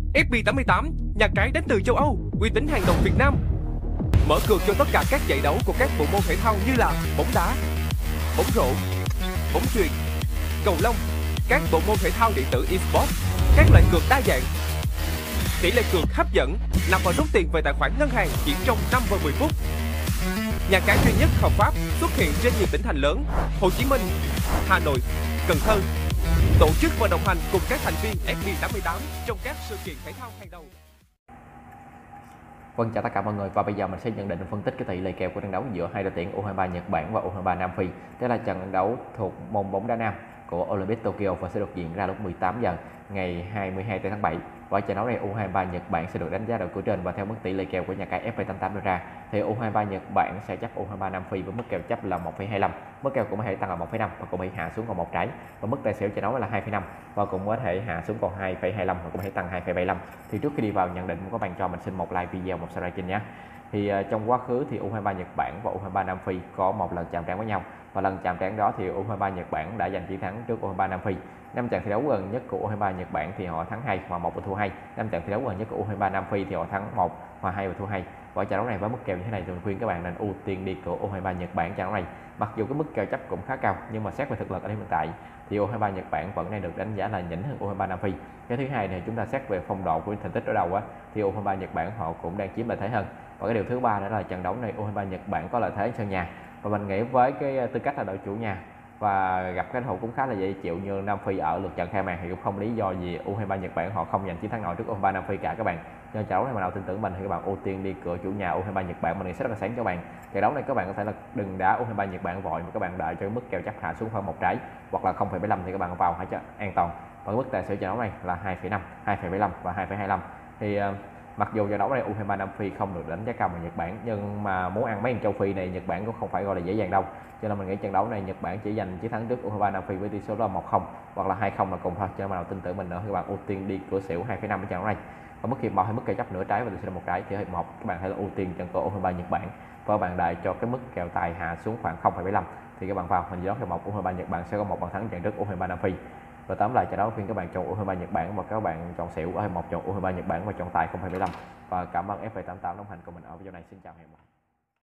FB88, nhà cái đến từ châu Âu, uy tín hàng đầu Việt Nam. Mở cược cho tất cả các giải đấu của các bộ môn thể thao như là bóng đá, bóng rổ, bóng chuyền, cầu lông, các bộ môn thể thao điện tử eSports, các loại cược đa dạng. Tỷ lệ cược hấp dẫn, nạp và rút tiền về tài khoản ngân hàng chỉ trong 5 và 10 phút. Nhà cái duy nhất hợp pháp xuất hiện trên nhiều tỉnh thành lớn: Hồ Chí Minh, Hà Nội, Cần Thơ. Tổ chức và đồng hành cùng các thành viên FB88 trong các sự kiện thể thao hàng đầu. Vâng, chào tất cả mọi người, và bây giờ mình sẽ nhận định và phân tích cái tỷ lệ kèo của trận đấu giữa hai đội tuyển U23 Nhật Bản và U23 Nam Phi. Đây là trận đấu thuộc môn bóng đá nam của Olympic Tokyo và sẽ được diễn ra lúc 18 giờ ngày 22 tháng 7. Và trận đấu này U23 Nhật Bản sẽ được đánh giá đội cửa trên, và theo mức tỷ lệ kèo của nhà cái FB88 đưa ra thì U23 Nhật Bản sẽ chấp U23 Nam Phi với mức kèo chấp là 1,25. Mức kèo cũng có thể tăng là 1,5 và cũng có thể hạ xuống còn một trái. Và mức tài xỉu trận đấu là 2,5 và cũng có thể hạ xuống còn 2,25 và cũng có thể tăng 2,75. Thì trước khi đi vào nhận định, có bạn cho mình xin một like video, một subscribe kênh nhé. Thì trong quá khứ thì U23 Nhật Bản và U23 Nam Phi có một lần chạm trán với nhau, và lần chạm trán đó thì U23 Nhật Bản đã giành chiến thắng trước U23 Nam Phi. 5 trận thi đấu gần nhất của U23 Nhật Bản thì họ thắng 2, hòa 1 và thua 2. 5 trận thi đấu gần nhất của U23 Nam Phi thì họ thắng 1, hòa 2 và thua 2. Và trận đấu này với mức kèo như thế này thì mình khuyên các bạn nên ưu tiên đi của U23 Nhật Bản trận đấu này. Mặc dù cái mức kèo chấp cũng khá cao, nhưng mà xét về thực lực ở hiện tại thì U23 Nhật Bản vẫn đang được đánh giá là nhỉnh hơn U23 Nam Phi. Cái thứ hai này, chúng ta xét về phong độ của thành tích đối đầu á, thì U23 Nhật Bản họ cũng đang chiếm lợi thế hơn. Và cái điều thứ ba nữa là trận đấu này U23 Nhật Bản có lợi thế sân nhà, và mình nghĩ với cái tư cách là đội chủ nhà và gặp cái đối thủ cũng khá là dễ chịu như Nam Phi ở lượt trận khai mạc thì cũng không lý do gì U23 Nhật Bản họ không giành chiến thắng nào trước U23 Nam Phi cả các bạn. Nên trận đấu này mà nào tin tưởng mình thì các bạn ưu tiên đi cửa chủ nhà U23 Nhật Bản. Mình nghĩ sẽ rất là sáng cho bạn. Trận đấu này các bạn có thể là đừng đá U23 Nhật Bản vội, mà các bạn đợi cho mức kèo chấp hạ xuống khoảng một trái hoặc là 0,75 thì các bạn vào hãy cho an toàn. Và mức tài xỉu trận đấu này là 2,5, 2,75 và 2,25. Thì mặc dù trận đấu này U23 Nam Phi không được đánh giá cao bằng Nhật Bản, nhưng mà muốn ăn mấy thằng châu Phi này Nhật Bản cũng không phải gọi là dễ dàng đâu. Cho nên mình nghĩ trận đấu này Nhật Bản chỉ giành chiến thắng trước U23 Nam Phi với tỷ số là 1-0 hoặc là 2-0 là cùng thôi. Cho nên mà nào tin tưởng mình nữa thì các bạn ưu tiên đi cửa xỉu 2,5 ở trận đấu này. Và mức hiệp 1 hay mức kèo chấp nửa trái và tỷ số là một trái thì hiệp 1 các bạn hãy ưu tiên trận của U23 Nhật Bản, và các bạn đợi cho cái mức kèo tài hạ xuống khoảng 0,75 thì các bạn vào. Mình dự đoán hiệp 1 U23 Nhật Bản sẽ có một bàn thắng trận trước U23 Nam Phi. Và tóm lại trận đấu khuyên các bạn chọn U23 Nhật Bản và các bạn chọn xỉu ở hiệp 1, chọn U23 Nhật Bản và chọn tài 0,75. Và cảm ơn FB88 đồng hành cùng mình ở video này. Xin chào và hẹn gặp lại.